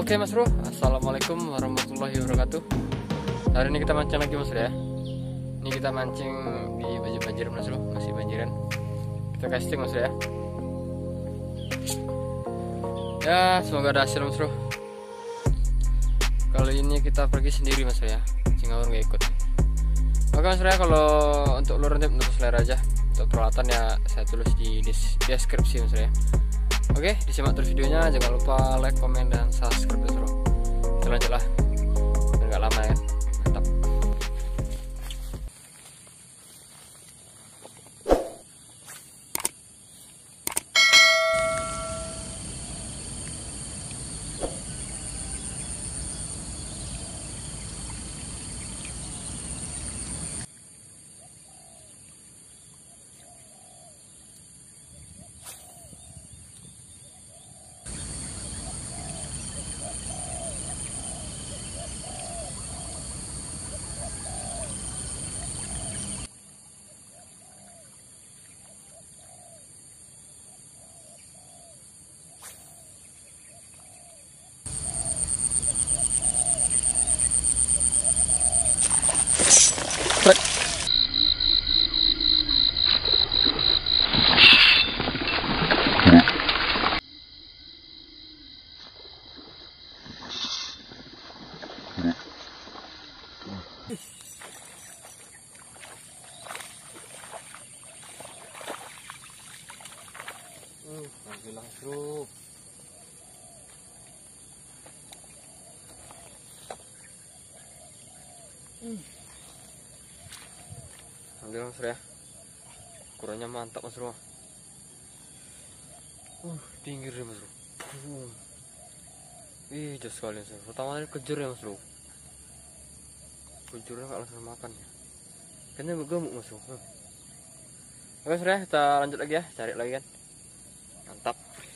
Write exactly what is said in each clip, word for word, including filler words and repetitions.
Oke Mas Bro, assalamualaikum warahmatullahi wabarakatuh. Hari ini kita mancing lagi Mas Bro ya. Ini kita mancing di banjir-banjir Mas Bro, masih banjiran. Kita casting Mas Bro ya. Ya semoga ada hasil Mas Bro. Kali ini kita pergi sendiri Mas Bro ya, Singawur nggak ikut. Oke Mas Bro ya, kalau untuk lure nanti menurut selera aja. Untuk peralatan ya saya tulis di deskripsi Mas Bro ya. Oke, disimak terus videonya, jangan lupa like, komen, dan subscribe ya bro. Kita lanjut lah, biar gak lama ya. Mantap. Uh, bilang bro. Hmm. Alhamdulillah Mas Bro ya. Ukurannya mantap Mas Bro. Uh, tinggi deh Mas Bro. Uh. Ih, jos sekali Mas Bro. Pertama kali kejar ya Mas Bro. Kejarnya gak langsung makan ya. Kayaknya gemuk Mas Bro. Hmm. Oke Mas Bro ya, kita lanjut lagi ya, cari lagi kan. Mantap.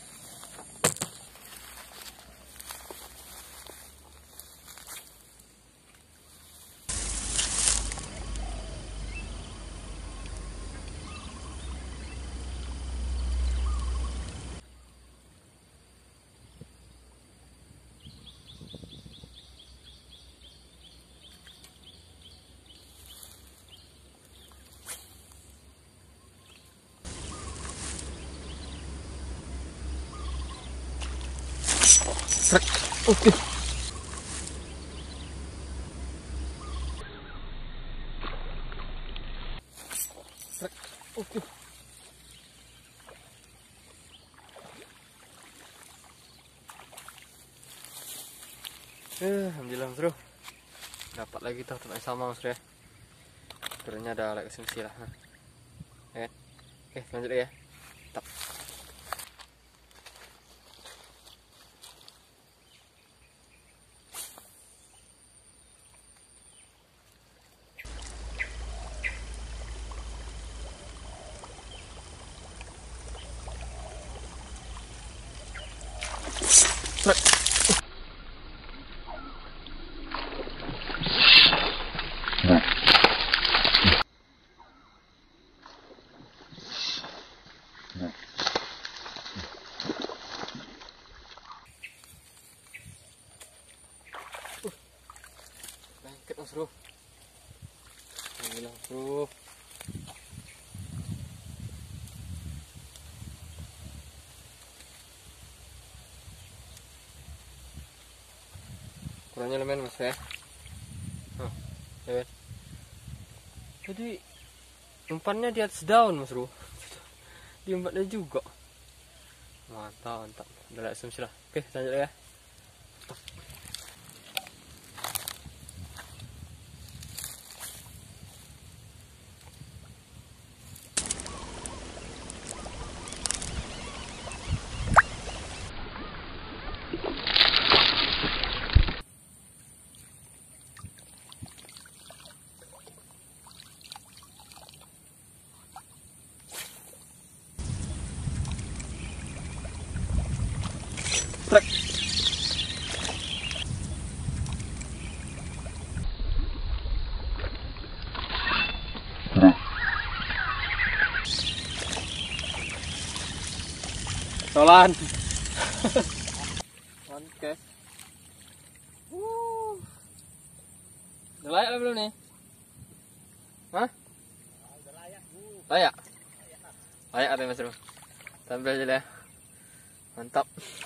Oke. Oke. Eh, alhamdulillah Mas Bro. Dapat lagi tuh tempat sama Mas Bro ya. Turunnya ada like kesini lah. Ya. Oke, lanjut lagi ya. Tap. Lengket Mas Bro. Alhamdulillah Bro. Kurangnya lumayan Mas ya. Oh, ya. Jadi umpannya di atas daun Mas Bro. Di umpannya juga. Mantap, mantap. Udah lah, asumsi lah. Oke, lanjut ya. Trek. Solan. Oke. Udah layak belum nih? Hah? Layak? Layak ada Mas Bro. Tampil aja deh. Mantap.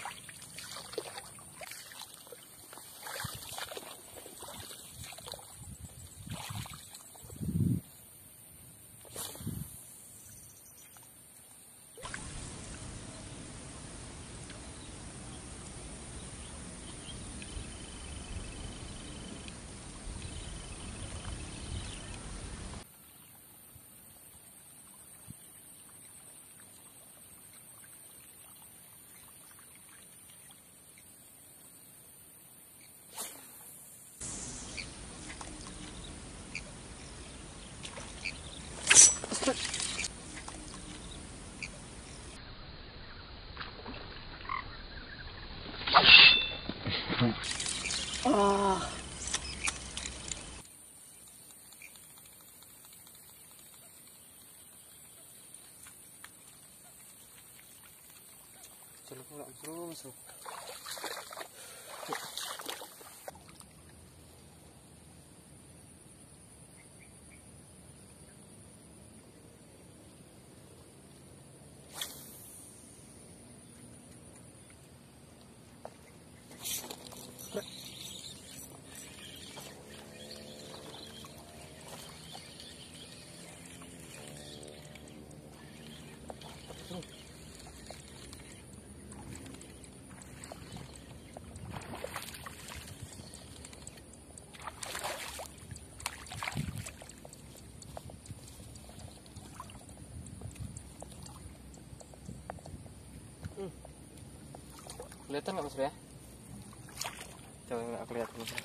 Ah. Coba pula bro, masuk. Kelihatan nggak Mas Bro ya? Coba nggak kelihatan Mas Bro.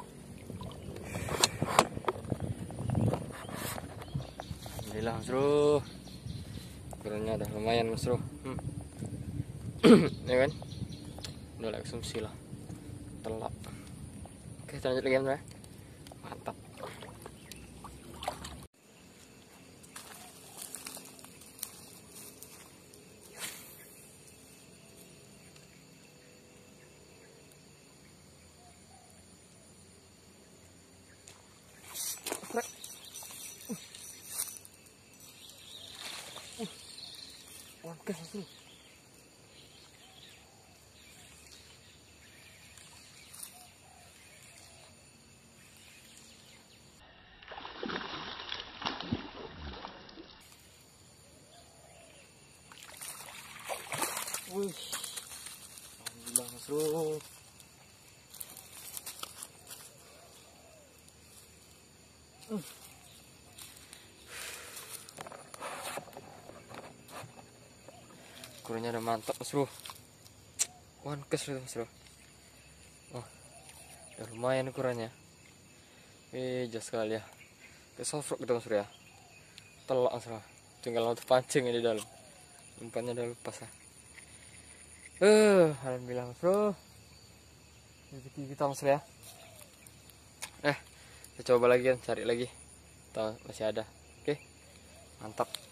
Alhamdulillah Mas Bro, ukurannya udah lumayan Mas Bro. hmm. Ya kan? Udah layak konsumsi lah. Telak. Oke, kita lanjut lagi Mas Bro ya. Mantap. Oke, Mas Bro. Wih, alhamdulillah Mas Bro. Uh. Ukurannya udah mantap Mas Bro. One kes itu Mas Bro. Wah, udah lumayan ukurannya. Eh, jas sekali ya. Kayak soft rock gitu Mas Bro ya. Telak Mas Bro. Tinggal untuk pancing di dalam. Umpannya udah lepas lah. Eh, uh, alhamdulillah Mas Bro. Rezeki kita Mas Bro ya. Eh, kita coba lagi kan, cari lagi. Tahu masih ada. Oke. Mantap.